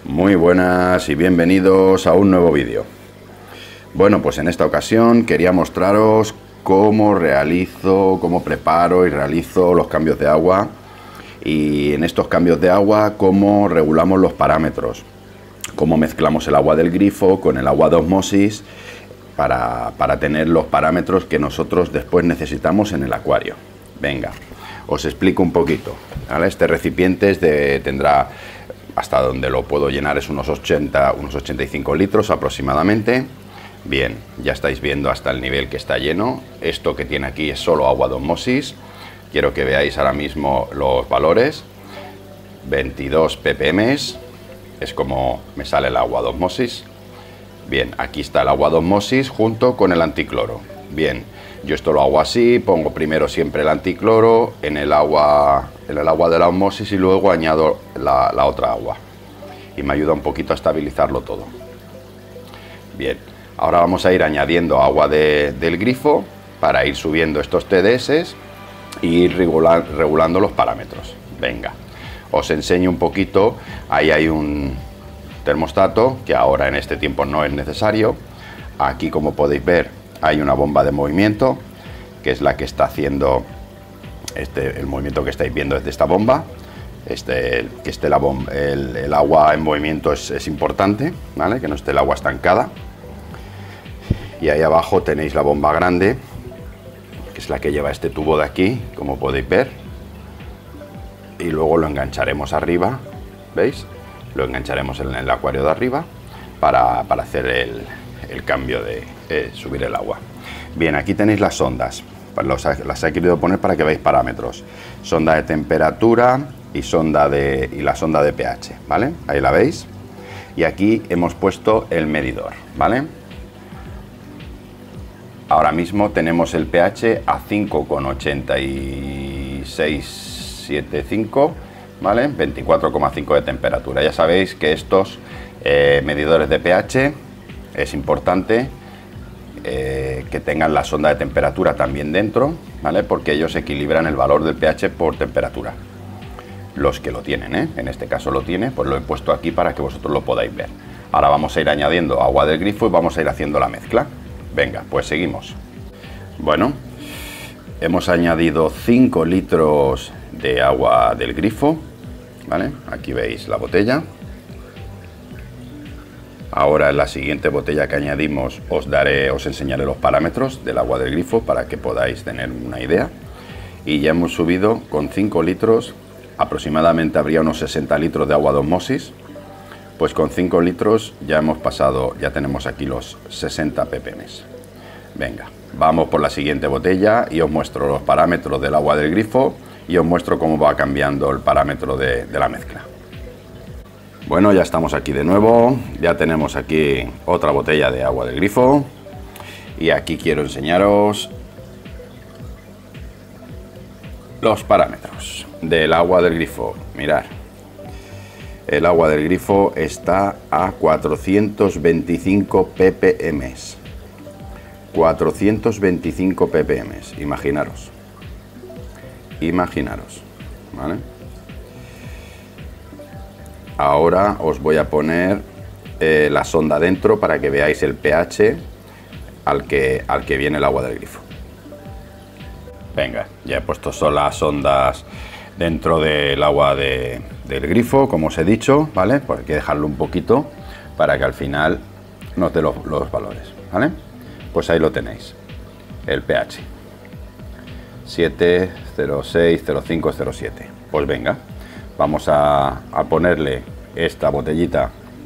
Muy buenas y bienvenidos a un nuevo vídeo. Bueno, pues en esta ocasión quería mostraros cómo preparo y realizo los cambios de agua, y en estos cambios de agua cómo regulamos los parámetros, cómo mezclamos el agua del grifo con el agua de osmosis para tener los parámetros que nosotros después necesitamos en el acuario. Venga, os explico un poquito, ¿vale? Este recipiente tendrá, hasta donde lo puedo llenar, es unos 85 litros aproximadamente. Bien, ya estáis viendo hasta el nivel que está lleno. Esto que tiene aquí es solo agua de osmosis. Quiero que veáis ahora mismo los valores. 22 ppm es como me sale el agua de osmosis. Bien, aquí está el agua de osmosis junto con el anticloro. Bien, yo esto lo hago así, pongo primero siempre el anticloro en el agua de la osmosis y luego añado la otra agua. Y me ayuda un poquito a estabilizarlo todo. Bien, ahora vamos a ir añadiendo agua del grifo para ir subiendo estos TDS e ir regulando los parámetros. Venga, os enseño un poquito. Ahí hay un termostato que ahora en este tiempo no es necesario. Aquí, como podéis ver, hay una bomba de movimiento que es la que está haciendo el movimiento que estáis viendo es de esta bomba. El agua en movimiento es importante, ¿vale? Que no esté el agua estancada. Y ahí abajo tenéis la bomba grande, que es la que lleva este tubo de aquí, como podéis ver. Y luego lo engancharemos arriba, ¿veis? Lo engancharemos en el acuario de arriba para hacer el cambio de subir el agua. Bien, aquí tenéis las sondas. Las he querido poner para que veáis parámetros. Sonda de temperatura y la sonda de pH, ¿vale? Ahí la veis. Y aquí hemos puesto el medidor, ¿vale? Ahora mismo tenemos el pH a 5,8675, ¿vale? 24,5 de temperatura. Ya sabéis que estos medidores de pH es importante que tengan la sonda de temperatura también dentro, ¿vale? Porque ellos equilibran el valor del pH por temperatura. Los que lo tienen, en este caso lo tiene, pues lo he puesto aquí para que vosotros lo podáis ver. Ahora vamos a ir añadiendo agua del grifo y vamos a ir haciendo la mezcla. Venga, pues seguimos. Bueno, hemos añadido 5 litros de agua del grifo, ¿vale? Aquí veis la botella. Ahora en la siguiente botella que añadimos os enseñaré los parámetros del agua del grifo para que podáis tener una idea. Y ya hemos subido con 5 litros, aproximadamente habría unos 60 litros de agua de osmosis. Pues con 5 litros ya hemos pasado, ya tenemos aquí los 60 ppm. Venga, vamos por la siguiente botella y os muestro los parámetros del agua del grifo y os muestro cómo va cambiando el parámetro de la mezcla. Bueno, ya estamos aquí de nuevo, ya tenemos aquí otra botella de agua del grifo y aquí quiero enseñaros los parámetros del agua del grifo. Mirad, el agua del grifo está a 425 ppm. 425 ppm, imaginaros, ¿vale? Ahora os voy a poner la sonda dentro para que veáis el pH al que viene el agua del grifo. Venga, ya he puesto las sondas dentro del agua del grifo, como os he dicho, ¿vale? Pues hay que dejarlo un poquito para que al final nos dé los valores, ¿vale? Pues ahí lo tenéis, el pH 7, 0,6, 0,5, 0,7. Pues venga, vamos a ponerle esta botellita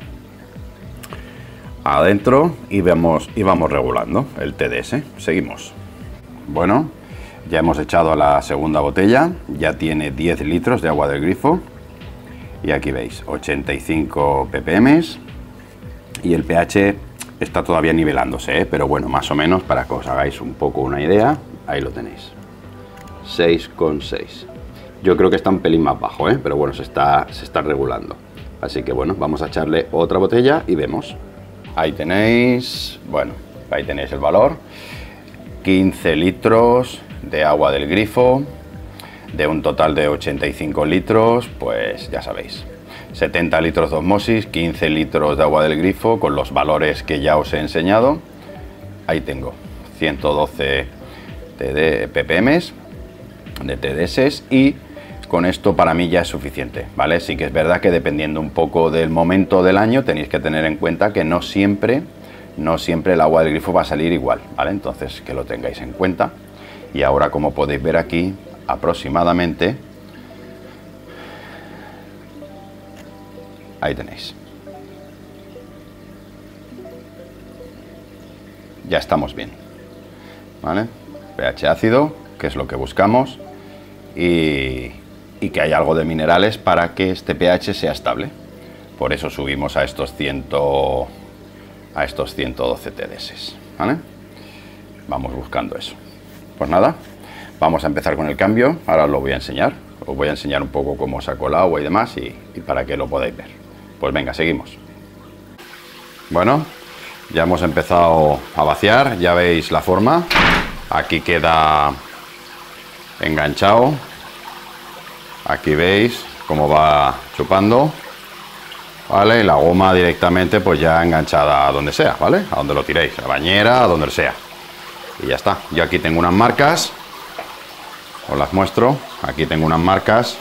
adentro y vamos regulando el TDS. Seguimos. Bueno, ya hemos echado a la segunda botella, ya tiene 10 litros de agua del grifo y aquí veis 85 ppm y el pH está todavía nivelándose, pero bueno, más o menos para que os hagáis un poco una idea, ahí lo tenéis, 6,6. Yo creo que está un pelín más bajo, pero bueno, se está regulando. Así que bueno, vamos a echarle otra botella y vemos. Ahí tenéis, bueno, ahí tenéis el valor. 15 litros de agua del grifo, de un total de 85 litros, pues ya sabéis. 70 litros de osmosis, 15 litros de agua del grifo, con los valores que ya os he enseñado. Ahí tengo 112 ppm de TDS, y con esto para mí ya es suficiente, ¿vale? Sí que es verdad que dependiendo un poco del momento del año tenéis que tener en cuenta que no siempre el agua del grifo va a salir igual, ¿vale? Entonces que lo tengáis en cuenta. Y ahora, como podéis ver aquí, aproximadamente, ahí tenéis. Ya estamos bien, ¿vale? pH ácido, que es lo que buscamos, y que haya algo de minerales para que este pH sea estable. Por eso subimos a estos 112 TDS, ¿vale? Vamos buscando eso. Pues nada, vamos a empezar con el cambio. Ahora os lo voy a enseñar. Os voy a enseñar un poco cómo saco el agua y demás, y para que lo podáis ver. Pues venga, seguimos. Bueno, ya hemos empezado a vaciar. Ya veis la forma. Aquí queda enganchado. Aquí veis cómo va chupando, ¿vale? Y la goma directamente pues ya enganchada a donde sea, ¿vale? A donde lo tiréis, a la bañera, a donde sea. Y ya está. Yo aquí tengo unas marcas, os las muestro. Aquí tengo unas marcas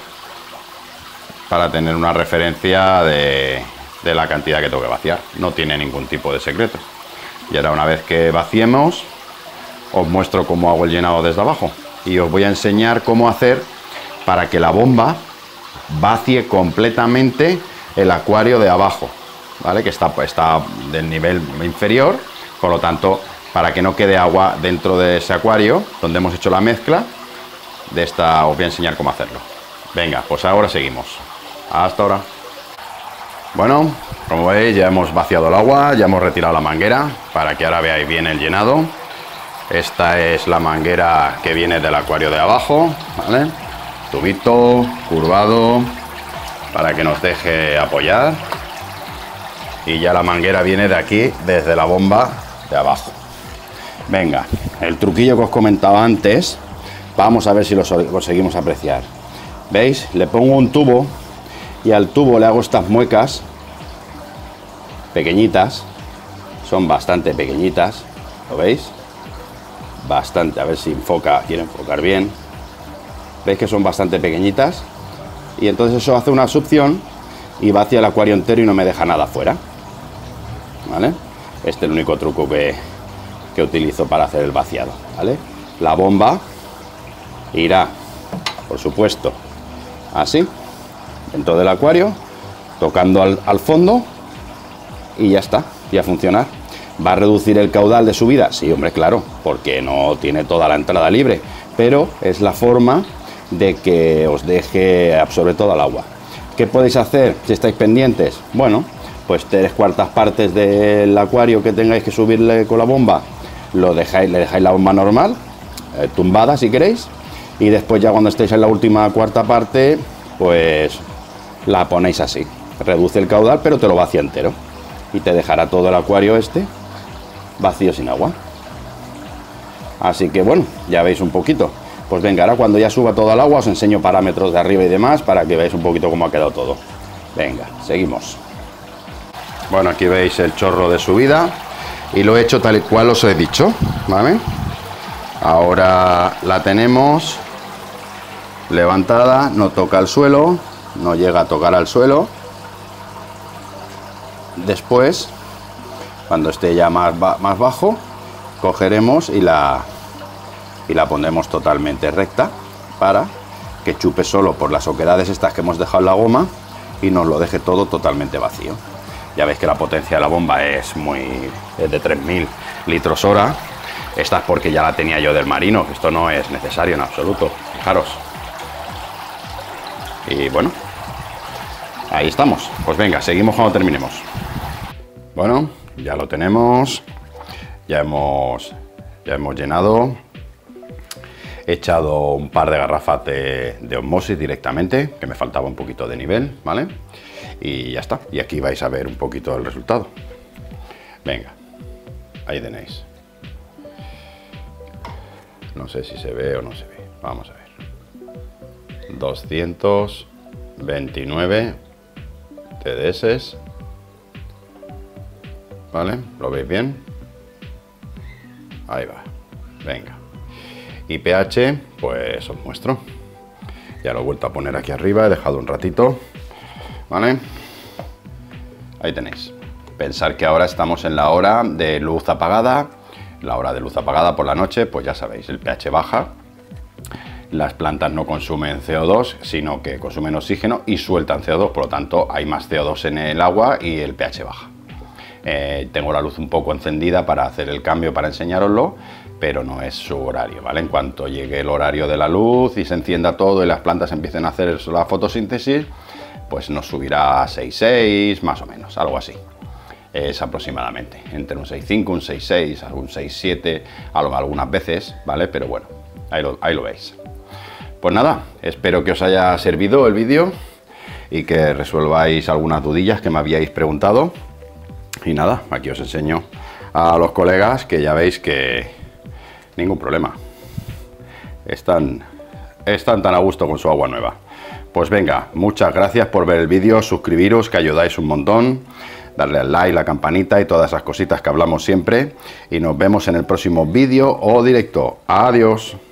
para tener una referencia de la cantidad que tengo que vaciar. No tiene ningún tipo de secreto. Y ahora, una vez que vaciemos, os muestro cómo hago el llenado desde abajo. Y os voy a enseñar cómo hacer para que la bomba vacie completamente el acuario de abajo, ¿vale? Que está del nivel inferior, por lo tanto, para que no quede agua dentro de ese acuario donde hemos hecho la mezcla de esta, os voy a enseñar cómo hacerlo. Venga, pues ahora seguimos. Hasta ahora. Bueno, como veis, ya hemos vaciado el agua, ya hemos retirado la manguera para que ahora veáis bien el llenado. Esta es la manguera que viene del acuario de abajo, ¿vale? Tubito curvado para que nos deje apoyar, y ya la manguera viene de aquí, desde la bomba de abajo. Venga, el truquillo que os comentaba antes, vamos a ver si lo conseguimos apreciar. ¿Veis? Le pongo un tubo y al tubo le hago estas muecas pequeñitas, son bastante pequeñitas, ¿lo veis? Bastante, a ver si enfoca, quiere enfocar bien. Veis que son bastante pequeñitas, y entonces eso hace una succión y vacía el acuario entero y no me deja nada fuera, ¿vale? Este es el único truco que utilizo para hacer el vaciado, ¿vale? La bomba irá, por supuesto, así, dentro del acuario, tocando al fondo, y ya está, ya funciona. ¿Va a reducir el caudal de subida? Sí, hombre, claro, porque no tiene toda la entrada libre, pero es la forma de que os deje absorber toda el agua. ¿Qué podéis hacer si estáis pendientes? Bueno, pues 3/4 partes del acuario que tengáis que subirle con la bomba, le dejáis la bomba normal, tumbada si queréis, y después ya cuando estéis en la última cuarta parte, pues la ponéis así. Reduce el caudal, pero te lo vacía entero, y te dejará todo el acuario este vacío sin agua. Así que bueno, ya veis un poquito. Pues venga, ahora cuando ya suba todo el agua os enseño parámetros de arriba y demás para que veáis un poquito cómo ha quedado todo. Venga, seguimos. Bueno, aquí veis el chorro de subida y lo he hecho tal y cual os he dicho, ¿vale? Ahora la tenemos levantada, no toca el suelo, no llega a tocar al suelo. Después, cuando esté ya más bajo, cogeremos y la pondremos totalmente recta para que chupe solo por las oquedades estas que hemos dejado en la goma y nos lo deje todo totalmente vacío. Ya veis que la potencia de la bomba es de 3000 litros hora. Esta es porque ya la tenía yo del marino, esto no es necesario en absoluto, fijaros. Y bueno, ahí estamos. Pues venga, seguimos cuando terminemos. Bueno, ya lo tenemos, ya hemos llenado. He echado un par de garrafas de osmosis directamente, que me faltaba un poquito de nivel, ¿vale? Y ya está. Y aquí vais a ver un poquito el resultado. Venga, ahí tenéis. No sé si se ve o no se ve. Vamos a ver. 229 TDS, ¿vale? ¿Lo veis bien? Ahí va, venga. Y pH, pues os muestro. Ya lo he vuelto a poner aquí arriba, he dejado un ratito, ¿vale? Ahí tenéis. Pensar que ahora estamos en la hora de luz apagada. La hora de luz apagada por la noche, pues ya sabéis, el pH baja. Las plantas no consumen CO2, sino que consumen oxígeno y sueltan CO2, por lo tanto hay más CO2 en el agua y el pH baja. Tengo la luz un poco encendida para hacer el cambio, para enseñároslo, pero no es su horario, ¿vale? En cuanto llegue el horario de la luz y se encienda todo y las plantas empiecen a hacer la fotosíntesis, pues nos subirá a 6,6, más o menos, algo así. Es aproximadamente entre un 6,5, un 6,6, algún 6,7, algunas veces, ¿vale? Pero bueno, ahí lo veis. Pues nada, espero que os haya servido el vídeo y que resuelváis algunas dudillas que me habíais preguntado. Y nada, aquí os enseño a los colegas que ya veis que ningún problema. Están tan a gusto con su agua nueva. Pues venga, muchas gracias por ver el vídeo, suscribiros que ayudáis un montón, darle al like, la campanita y todas esas cositas que hablamos siempre. Y nos vemos en el próximo vídeo o directo. Adiós.